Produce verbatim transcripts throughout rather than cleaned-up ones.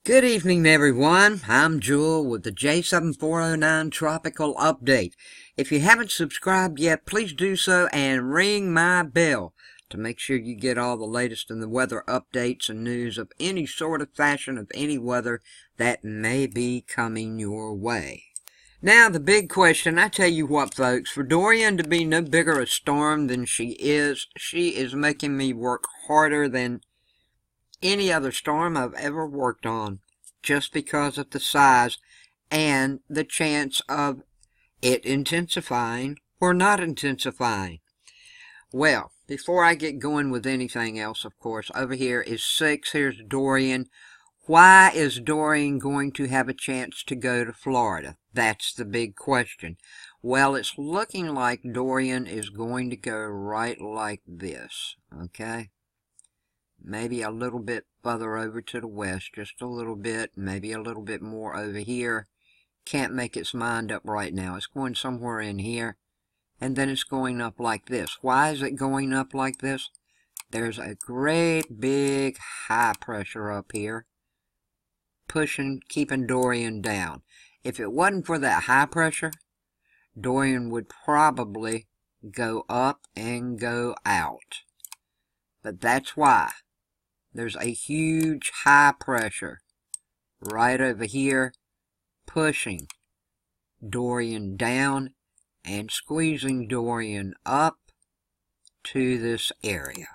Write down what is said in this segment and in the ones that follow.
Good evening, everyone. I'm Jewel with the J seven four oh nine Tropical Update. If you haven't subscribed yet, please do so and ring my bell to make sure you get all the latest in the weather updates and news of any sort of fashion of any weather that may be coming your way. Now, the big question, I tell you what, folks, for Dorian to be no bigger a storm than she is, she is making me work harder than any other storm I've ever worked on, just because of the size and the chance of it intensifying or not intensifying. Well, before I get going with anything else, of course, over here is six. Here's Dorian. Why is Dorian going to have a chance to go to Florida? That's the big question. Well, it's looking like Dorian is going to go right like this, okay? Maybe a little bit further over to the west, just a little bit, maybe a little bit more over here. Can't make its mind up right now. It's going somewhere in here, and then it's going up like this. Why is it going up like this? There's a great big high pressure up here, pushing, keeping Dorian down. If it wasn't for that high pressure, Dorian would probably go up and go out. But that's why. There's a huge high pressure right over here pushing Dorian down and squeezing Dorian up to this area.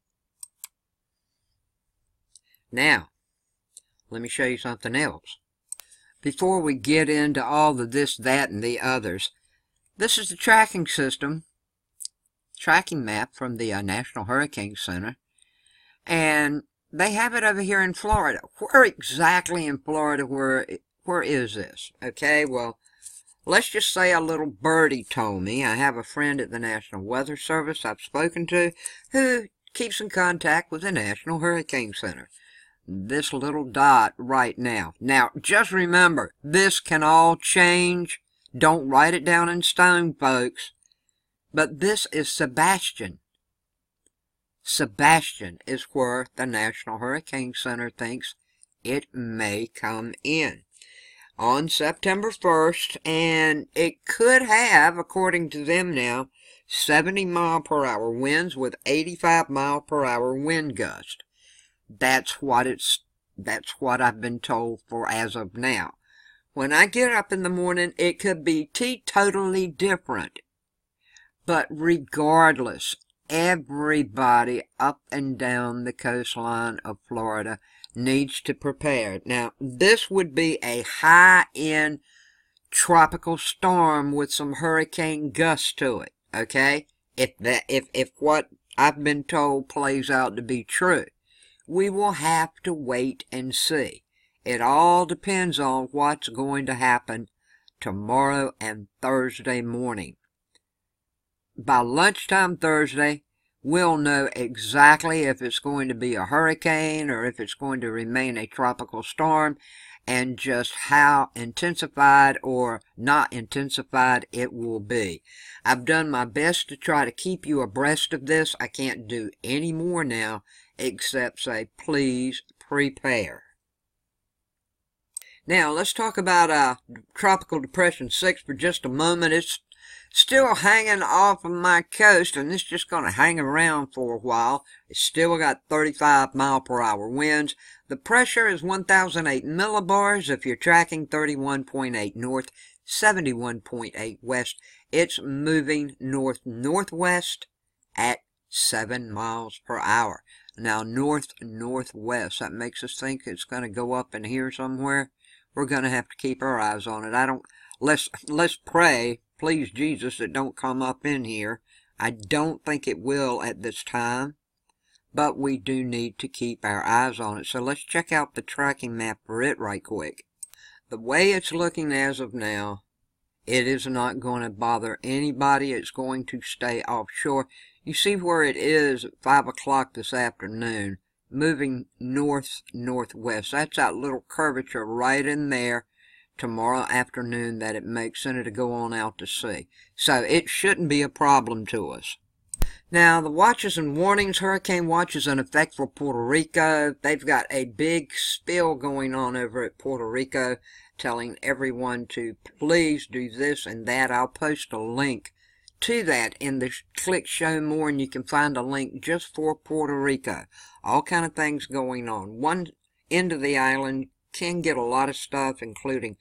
Now, let me show you something else. Before we get into all the this, that, and the others, this is the tracking system, tracking map from the uh, National Hurricane Center. And they have it over here in Florida. Where exactly in Florida, where, where is this? Okay, well, let's just say a little birdie told me. I have a friend at the National Weather Service I've spoken to who keeps in contact with the National Hurricane Center. This little dot right now. Now, just remember, this can all change. Don't write it down in stone, folks. But this is Sebastian. Sebastian is where the National Hurricane Center thinks it may come in on September first, and it could have, according to them now, seventy mile per hour winds with eighty-five mile per hour wind gust. That's what it's that's what I've been told for as of now. When I get up in the morning, it could be totally different. But regardless, everybody up and down the coastline of Florida needs to prepare. Now, this would be a high-end tropical storm with some hurricane gusts to it, okay? If that, if, if what I've been told plays out to be true, we will have to wait and see. It all depends on what's going to happen tomorrow and Thursday morning. By lunchtime Thursday, we'll know exactly if it's going to be a hurricane or if it's going to remain a tropical storm, and just how intensified or not intensified it will be. I've done my best to try to keep you abreast of this. I can't do any more now except say, please prepare. Now, let's talk about uh, Tropical Depression six for just a moment. It's still hanging off of my coast, and it's just going to hang around for a while. It's still got thirty-five mile per hour winds. The pressure is one thousand eight millibars if you're tracking thirty-one point eight north, seventy-one point eight west. It's moving north-northwest at seven miles per hour. Now, north-northwest, that makes us think it's going to go up in here somewhere. We're going to have to keep our eyes on it. I don't, let's, let's pray, please Jesus, it don't come up in here. I don't think it will at this time, but we do need to keep our eyes on it. So let's check out the tracking map for it right quick. The way it's looking as of now, it is not going to bother anybody. It's going to stay offshore. You see where it is at five o'clock this afternoon, moving north-northwest. That's that little curvature right in there tomorrow afternoon that it makes, and it'll go on out to sea. So it shouldn't be a problem to us. Now, the watches and warnings, hurricane watches in effect for Puerto Rico. They've got a big spill going on over at Puerto Rico, telling everyone to please do this and that. I'll post a link to that in the click show more, and you can find a link just for Puerto Rico. All kind of things going on. One end of the island can get a lot of stuff, including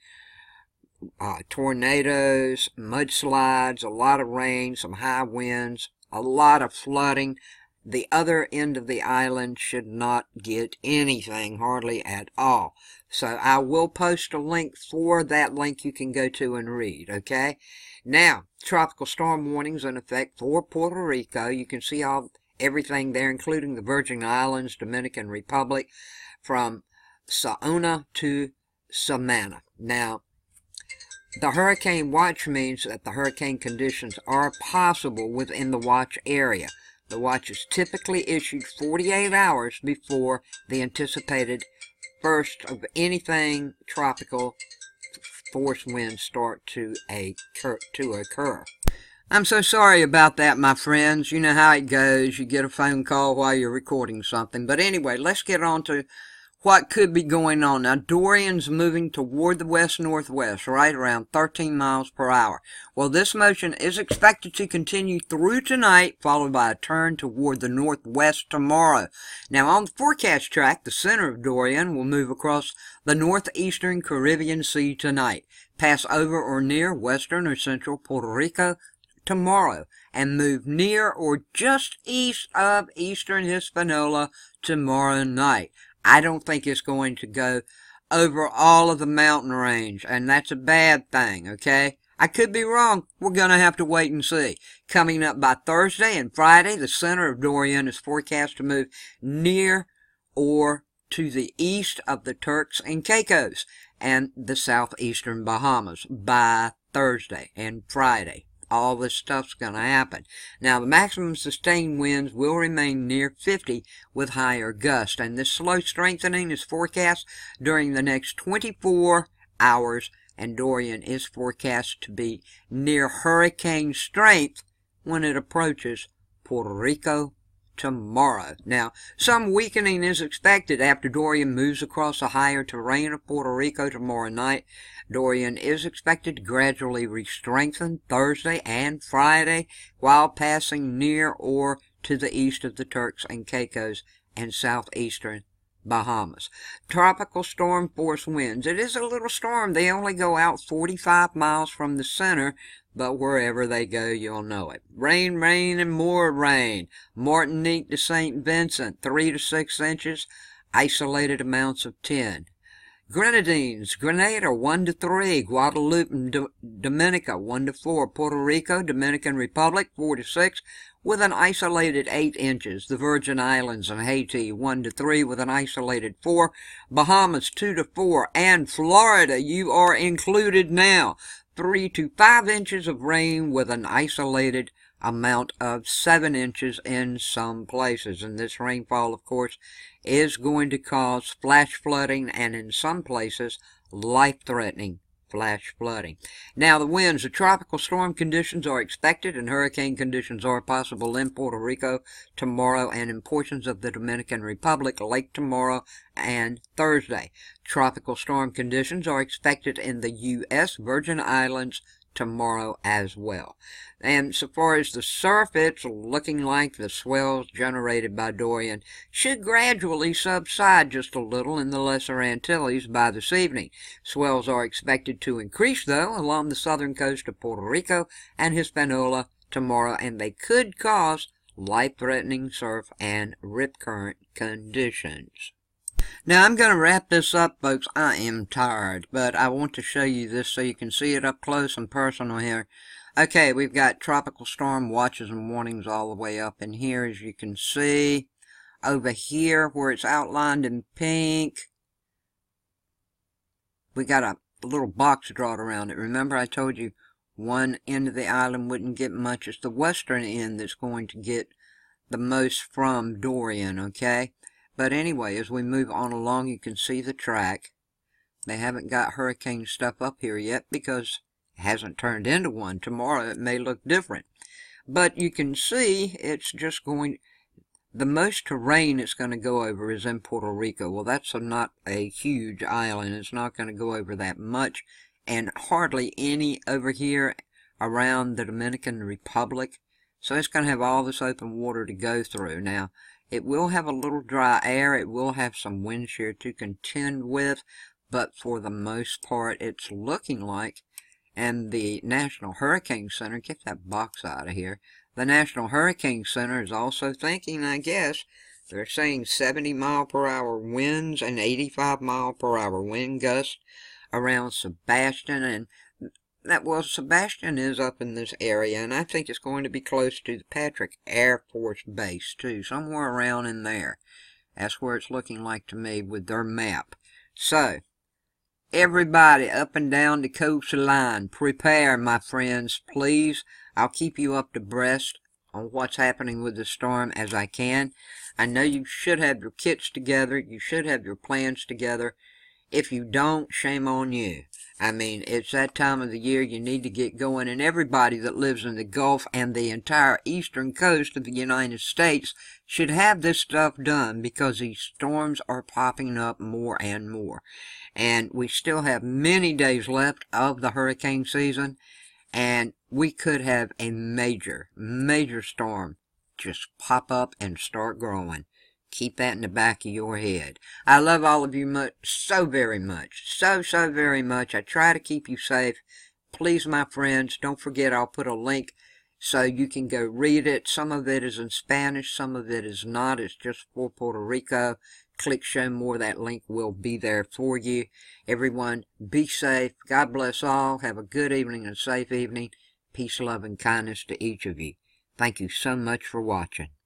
uh, tornadoes, mudslides, a lot of rain, some high winds, a lot of flooding. The other end of the island should not get anything, hardly at all. So I will post a link for that link you can go to and read, okay? Now, tropical storm warnings in effect for Puerto Rico. You can see all everything there, including the Virgin Islands, Dominican Republic, from Saona to Samana. Now, the hurricane watch means that the hurricane conditions are possible within the watch area. The watch is typically issued forty-eight hours before the anticipated first of anything tropical force winds start to occur, to occur. I'm so sorry about that, my friends. You know how it goes. You get a phone call while you're recording something. But anyway, let's get on to what could be going on. Now, Dorian's moving toward the west-northwest, right around thirteen miles per hour. Well, this motion is expected to continue through tonight, followed by a turn toward the northwest tomorrow. Now, on the forecast track, the center of Dorian will move across the northeastern Caribbean Sea tonight, pass over or near western or central Puerto Rico tomorrow, and move near or just east of eastern Hispaniola tomorrow night. I don't think it's going to go over all of the mountain range, and that's a bad thing, okay? I could be wrong. We're going to have to wait and see. Coming up by Thursday and Friday, the center of Dorian is forecast to move near or to the east of the Turks and Caicos and the southeastern Bahamas by Thursday and Friday. All this stuff's going to happen. Now, the maximum sustained winds will remain near fifty with higher gusts, and this slow strengthening is forecast during the next twenty-four hours, and Dorian is forecast to be near hurricane strength when it approaches Puerto Rico tomorrow. Now, some weakening is expected after Dorian moves across the higher terrain of Puerto Rico tomorrow night. Dorian is expected to gradually re-strengthen Thursday and Friday while passing near or to the east of the Turks and Caicos and southeastern Bahamas. Tropical storm force winds. It is a little storm. They only go out forty-five miles from the center, but wherever they go, you'll know it. Rain, rain, and more rain. Martinique to Saint Vincent, three to six inches. Isolated amounts of ten. Grenadines, Grenada, one to three. Guadeloupe and Do Dominica, one to four. Puerto Rico, Dominican Republic, four to six, with an isolated eight inches. The Virgin Islands and Haiti, one to three, with an isolated four. Bahamas, two to four. And Florida, you are included now. three to five inches of rain with an isolated amount of seven inches in some places. And this rainfall, of course, is going to cause flash flooding and in some places life-threatening flash flooding. Now, the winds, the tropical storm conditions are expected and hurricane conditions are possible in Puerto Rico tomorrow and in portions of the Dominican Republic late tomorrow and Thursday. Tropical storm conditions are expected in the U S Virgin Islands tomorrow as well. And so far as the surf, it's looking like the swells generated by Dorian should gradually subside just a little in the Lesser Antilles by this evening. Swells are expected to increase, though, along the southern coast of Puerto Rico and Hispaniola tomorrow, and they could cause life-threatening surf and rip current conditions. Now, I'm going to wrap this up, folks. I am tired, but I want to show you this so you can see it up close and personal here. Okay, we've got tropical storm watches and warnings all the way up in here, as you can see. Over here, where it's outlined in pink, we got a little box drawn around it. Remember, I told you one end of the island wouldn't get much. It's the western end that's going to get the most from Dorian, okay? But anyway, as we move on along, you can see the track. They haven't got hurricane stuff up here yet because it hasn't turned into one. Tomorrow it may look different. But you can see it's just going, the most terrain it's going to go over is in Puerto Rico. Well, that's a, not a huge island. It's not going to go over that much, and hardly any over here around the Dominican Republic. So it's going to have all this open water to go through. Now, it will have a little dry air. It will have some wind shear to contend with, but for the most part, it's looking like, and the National Hurricane Center, get that box out of here, the National Hurricane Center is also thinking, I guess, they're saying seventy mile per hour winds and eighty-five mile per hour wind gusts around Sebastian, and that, well, Sebastian is up in this area, and I think it's going to be close to the Patrick Air Force Base, too, somewhere around in there. That's where it's looking like to me with their map. So, everybody up and down the coastline, prepare, my friends, please. I'll keep you up to breast on what's happening with the storm as I can. I know you should have your kits together. You should have your plans together. If you don't, shame on you. I mean, it's that time of the year you need to get going, and everybody that lives in the Gulf and the entire eastern coast of the United States should have this stuff done, because these storms are popping up more and more. And we still have many days left of the hurricane season, and we could have a major, major storm just pop up and start growing. Keep that in the back of your head. I love all of you much, so very much. So, so very much. I try to keep you safe. Please, my friends, don't forget I'll put a link so you can go read it. Some of it is in Spanish. Some of it is not. It's just for Puerto Rico. Click show more. That link will be there for you. Everyone, be safe. God bless all. Have a good evening and a safe evening. Peace, love, and kindness to each of you. Thank you so much for watching.